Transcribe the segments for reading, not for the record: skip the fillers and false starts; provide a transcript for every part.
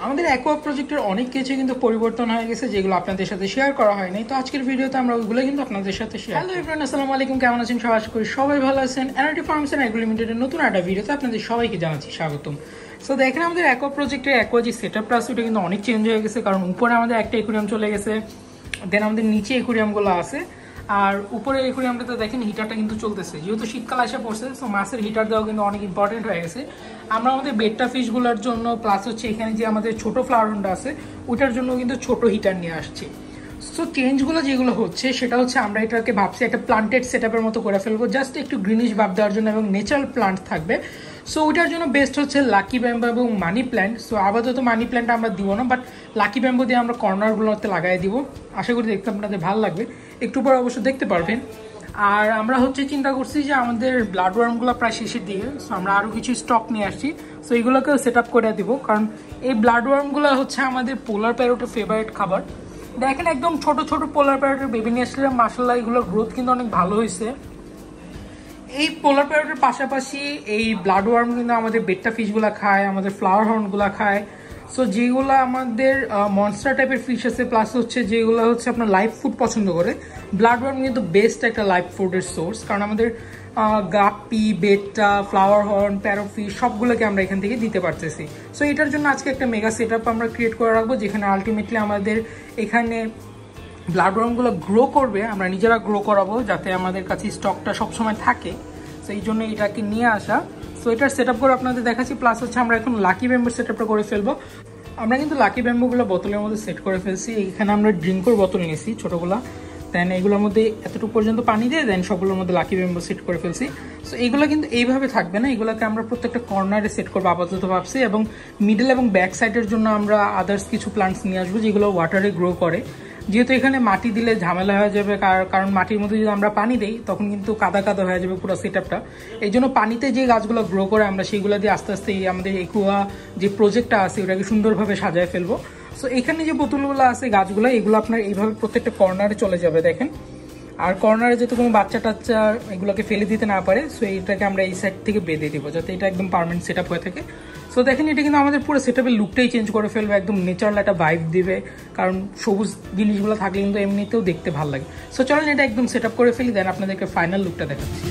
আমাদের অ্যাকোয়া প্রজেক্টের অনেক কিছু কিন্তু পরিবর্তন হয়ে গেছে, যেগুলো আপনাদের সাথে শেয়ার করা হয়নি। তো আজকের ভিডিওতে আমরা ওইগুলো কিন্তু আপনাদের সাথে শেয়ার। হ্যালো এভরিওয়ান, আসসালামু আলাইকুম, কেমন আছেন সবাই? আশা করি সবাই ভালো আছেন। nrtfirms এন্ড অ্যাগ্রো লিমিটেডের নতুন একটা ভিডিওতে আপনাদের সবাইকে জানাচ্ছি স্বাগতম। সো দেখেন, আমাদের অ্যাকোয়া প্রজেক্টের অ্যাকোয়া যে সেটআপটা আছে ওটা কিন্তু অনেক চেঞ্জ হয়ে গেছে, কারণ উপরে আমাদের একটা অ্যাকুয়ারিয়াম চলে গেছে, দেন আমাদের নিচে অ্যাকুয়ারিয়ামগুলো আছে, আর উপরে অ্যাকুয়ারিয়ামটাতে দেখেন হিটারটা কিন্তু চলতেছে, যেহেতু শীতকাল এসে পড়ছে। সো মাছের হিটার দেওয়া কিন্তু অনেক ইম্পর্টেন্ট হয়ে গেছে। আমরা আমাদের বেডটা ফিশগুলোর জন্য, প্লাস হচ্ছে এখানে যে আমাদের ছোট ফ্লাওয়ার হোন্ডা আছে ওইটার জন্য কিন্তু ছোট হিটার নিয়ে আসছি। সো চেঞ্জগুলো যেগুলো হচ্ছে সেটা হচ্ছে আমরা এটাকে ভাবছি একটা প্লান্টেড সেটআপের মতো করে ফেলবো, জাস্ট একটু গ্রিনিশ ভাব দেওয়ার জন্য, এবং ন্যাচারাল প্লান্ট থাকবে। সো ওইটার জন্য বেস্ট হচ্ছে লাকি ব্যাম্বো এবং মানি প্ল্যান্ট। সো আপাতত মানি প্ল্যান্ট আমরা দিব না, বাট লাকি ব্যাম্বো দিয়ে আমরা কর্নারগুলোতে লাগাই দিব। আশা করি দেখতে আপনাদের ভালো লাগবে, একটু পর অবশ্য দেখতে পারবেন। আর আমরা হচ্ছে চিন্তা করছি যে আমাদের ব্লাডওয়ার্মগুলো প্রায় শেষের দিকে, সো আমরা আরও কিছু স্টক নিয়ে আসছি। সো এগুলোকেও সেট আপ করে দিব, কারণ এই ব্লাডওয়ার্মগুলো হচ্ছে আমাদের পোলার প্যারোটের ফেভারিট খাবার। দেখেন একদম ছোট ছোট পোলার প্যারোটের বেবি নিয়ে আসলে মাশাআল্লাহ এগুলোর গ্রোথ কিন্তু অনেক ভালো হয়েছে। এই পোলার প্যারোটের পাশাপাশি এই ব্লাডওয়ার্ম কিন্তু আমাদের বেট্টা ফিশগুলো খায়, আমাদের ফ্লাওয়ার হর্নগুলো খায়। সো যেগুলো আমাদের মনস্টার টাইপের ফিশ আছে, প্লাস হচ্ছে যেগুলো হচ্ছে আপনার লাইভ ফুড পছন্দ করে, ব্লাডওয়ার্ম কিন্তু বেস্ট একটা লাইভ ফুডের সোর্স। কারণ আমাদের guppy, betta, flower horn, parrot fish সবগুলোকে আমরা এখান থেকে দিতে পারতেছি। সো এটার জন্য আজকে একটা মেগা সেট আপ আমরা ক্রিয়েট করে রাখবো, যেখানে আলটিমেটলি আমাদের এখানে ব্লাডওয়ার্মগুলো গ্রো করবে, আমরা নিজেরা গ্রো করাবো, যাতে আমাদের কাছে স্টকটা সবসময় থাকে। সো এই জন্য এটাকে নিয়ে আসা। সো এটার সেট আপ করে আপনাদের দেখাচ্ছি, প্লাস হচ্ছে আমরা এখন লাকি ব্যাম্বোর সেট আপটা করে ফেলবো। আমরা কিন্তু লাকি ব্যাম্বোগুলো বোতলের মধ্যে সেট করে ফেলছি। এখানে আমরা ড্রিঙ্কর বোতল নিয়েছি ছোটোগুলা, দেন এগুলোর মধ্যে এতটুকু পর্যন্ত পানি দিয়ে দেন সবগুলোর মধ্যে লাকি ব্যাম্বো সেট করে ফেলছি। সো এইগুলো কিন্তু এইভাবে থাকবে না, এগুলোকে আমরা প্রত্যেকটা কর্নারে সেট করবো আপাতত ভাবছি, এবং মিডল এবং ব্যাক সাইডের জন্য আমরা আদার্স কিছু প্লান্টস নিয়ে আসবো যেগুলো ওয়াটারে গ্রো করে। যেহেতু এখানে মাটি দিলে ঝামেলা হয়ে যাবে, কারণ মাটির মধ্যে যদি আমরা পানি দিই তখন কিন্তু কাদা কাদা হয়ে যাবে পুরো সেট আপটা। এই জন্য পানিতে যে গাছগুলো গ্রো করে আমরা সেইগুলো দিয়ে আস্তে আস্তে আমাদের একুয়া যে প্রজেক্টটা আছে ওটাকে সুন্দরভাবে সাজায় ফেলবো। সো এখানে যে বোতলগুলো আছে গাছগুলো, এগুলো আপনার এইভাবে প্রত্যেকটা কর্নারে চলে যাবে দেখেন। আর কর্নারে যাতে কোনো বাচ্চা টাচ্চা এগুলোকে ফেলে দিতে না পারে, সো এইটাকে আমরা এই সাইড থেকে বেঁধে দিব যাতে এটা একদম পার্মানেন্ট সেট আপ হয়ে থাকে। সো দেখেন এটা কিন্তু আমাদের পুরো সেট আপের লুকটাই চেঞ্জ করে ফেলবে, একদম ন্যাচারাল একটা ভাইব দিবে, কারণ সবুজ জিনিসগুলো থাকলে কিন্তু এমনিতেও দেখতে ভালো লাগে। সো চলেন এটা একদম সেট আপ করে ফেলি, দেন আপনাদেরকে ফাইনাল লুকটা দেখাচ্ছি।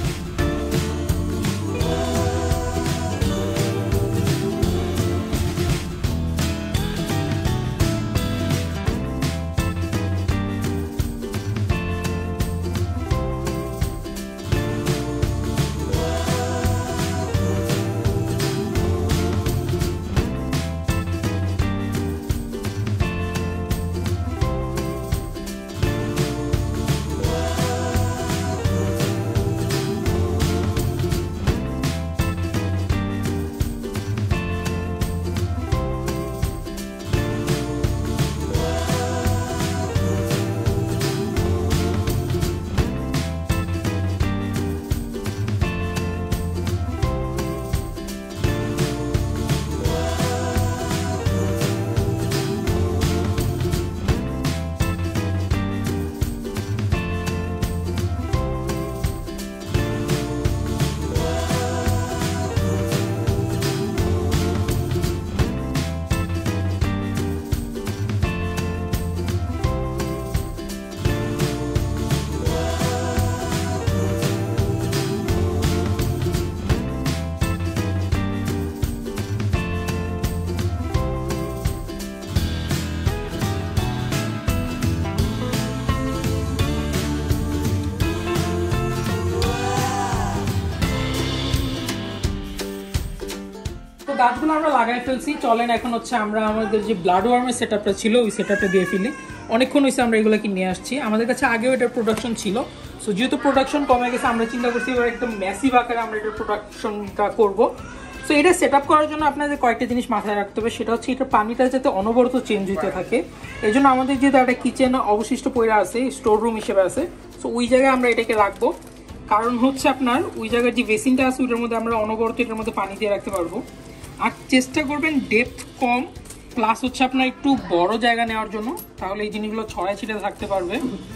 গাছগুলো আমরা লাগাই ফেলছি, চলেন এখন হচ্ছে আমরা আমাদের যে ব্লাডওয়ার্মের সেট আপটা ছিল ওই সেট আপটা দিয়ে ফেলি। অনেকক্ষণ হয়েছে আমরা এগুলোকে নিয়ে আসছি, আমাদের কাছে আগেও এটার প্রোডাকশন ছিল। সো যেহেতু প্রোডাকশন কমে গেছে আমরা চিন্তা করছি এবার একদম ম্যাসিভ আকারে আমরা এটার প্রোডাকশনটা করবো। সো এটা সেট আপ করার জন্য আপনাদের কয়েকটা জিনিস মাথায় রাখতে হবে, সেটা হচ্ছে এটার পানিটা যাতে অনবরত চেঞ্জ হতে থাকে। এই জন্য আমাদের যেহেতু একটা কিচেন অবশিষ্ট পয়রা আছে, স্টোর রুম হিসেবে আছে, সো ওই জায়গায় আমরা এটাকে রাখবো। কারণ হচ্ছে আপনার ওই জায়গায় যে বেসিনটা আছে ওইটার মধ্যে আমরা অনবরত এটার মধ্যে পানি দিয়ে রাখতে পারবো। আর চেষ্টা করবেন ডেপথ কম, প্লাস হচ্ছে আপনার একটু বড় জায়গা নেওয়ার জন্য, তাহলে এই জিনিসগুলো ছড়ায় ছিটে থাকতে পারবে।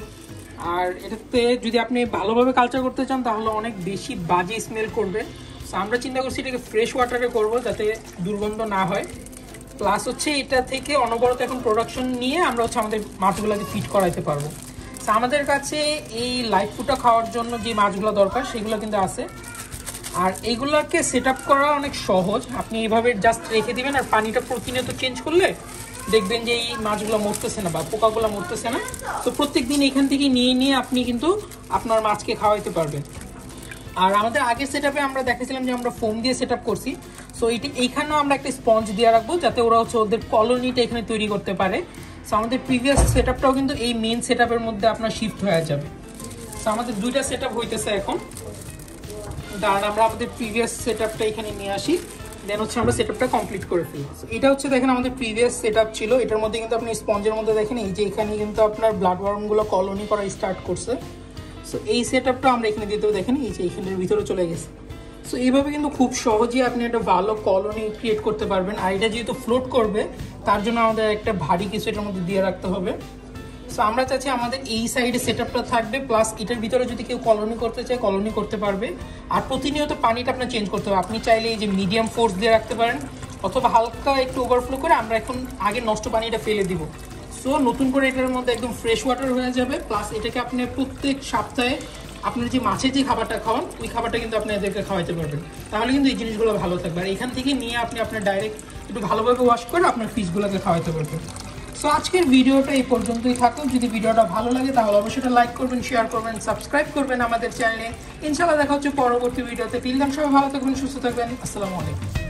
আর এটাতে যদি আপনি ভালোভাবে কালচার করতে চান তাহলে অনেক বেশি বাজে স্মেল করবে। সো আমরা চিন্তা করছি এটাকে ফ্রেশ ওয়াটারে করবো যাতে দুর্গন্ধ না হয়। প্লাস হচ্ছে এটা থেকে অনবরত এখন প্রোডাকশন নিয়ে আমরা হচ্ছে আমাদের মাছগুলোকে ফিড করাইতে পারবো। তো আমাদের কাছে এই লাইভ ফুডটা খাওয়ার জন্য যে মাছগুলো দরকার সেগুলো কিন্তু আছে। আর এইগুলোকে সেট আপ করা অনেক সহজ, আপনি এইভাবে জাস্ট রেখে দিবেন আর পানিটা প্রতিনিয়ত চেঞ্জ করলে দেখবেন যে এই মাছগুলো মরতেছে না বা পোকাগুলো মরতেছে না। তো প্রত্যেক দিন এখান থেকে নিয়ে নিয়ে আপনি কিন্তু আপনার মাছকে খাওয়াইতে পারবেন। আর আমাদের আগের সেট আপে আমরা দেখেছিলাম যে আমরা ফোম দিয়ে সেট আপ করছি। সো এইখানেও আমরা একটা স্পঞ্জ দিয়ে রাখবো যাতে ওরা হচ্ছে ওদের কলোনিটা এখানে তৈরি করতে পারে। সো আমাদের প্রিভিয়াস সেট আপটাও কিন্তু এই মেন সেট আপের মধ্যে আপনার শিফট হয়ে যাবে। সো আমাদের দুইটা সেট আপ হইতেছে এখন। কারণ আমরা আমাদের প্রিভিয়াস সেট আপটা এখানে নিয়ে আসি, দেন হচ্ছে আমরা সেট আপটা কমপ্লিট করে ফেলি। এটা হচ্ছে দেখেন আমাদের প্রিভিয়াস সেট আপ ছিল, এটার মধ্যে কিন্তু আপনি স্পঞ্জের মধ্যে দেখেন এই যে এখানে কিন্তু আপনার ব্লাডওয়ার্মগুলো কলোনি করা স্টার্ট করছে। সো এই সেট আপটা আমরা এখানে দিতেও দেখেন এই যে এখানের ভিতরে চলে গেছে। সো এইভাবে কিন্তু খুব সহজেই আপনি একটা ভালো কলোনি ক্রিয়েট করতে পারবেন। আর এটা যেহেতু ফ্লোট করবে তার জন্য আমাদের একটা ভারী কিছু এটার মধ্যে দিয়ে রাখতে হবে। সো আমরা চাচ্ছি আমাদের এই সাইডে সেট আপটা থাকবে, প্লাস এটার ভিতরে যদি কেউ কলোনি করতে চায় কলোনি করতে পারবে। আর প্রতিনিয়ত পানিটা আপনার চেঞ্জ করতে হবে, আপনি চাইলে এই যে মিডিয়াম ফোর্স দিয়ে রাখতে পারেন অথবা হালকা একটু ওভারফ্লো করে আমরা এখন আগে নষ্ট পানিটা ফেলে দিব। সো নতুন করে এটার মধ্যে একদম ফ্রেশ ওয়াটার হয়ে যাবে। প্লাস এটাকে আপনি প্রত্যেক সপ্তাহে আপনার যে মাছের যে খাবারটা খাওয়ান ওই খাবারটা কিন্তু আপনি এদেরকে খাওয়াইতে পারবেন, তাহলে কিন্তু এই জিনিসগুলো ভালো থাকবে। আর এখান থেকে নিয়ে আপনি আপনার ডাইরেক্ট একটু ভালোভাবে ওয়াশ করে আপনার ফিশগুলোকে খাওয়াইতে পারবেন। সো আজকের ভিডিওটা এই পর্যন্তই থাকুক। যদি ভিডিওটা ভালো লাগে তাহলে অবশ্যই লাইক করবেন, শেয়ার করবেন, সাবস্ক্রাইব করবেন আমাদের চ্যানেলে। ইনশাআল্লাহ দেখা হচ্ছে পরবর্তী ভিডিওতে। টিল দেন সবাই ভালো থাকবেন, সুস্থ থাকবেন। আসসালামু আলাইকুম।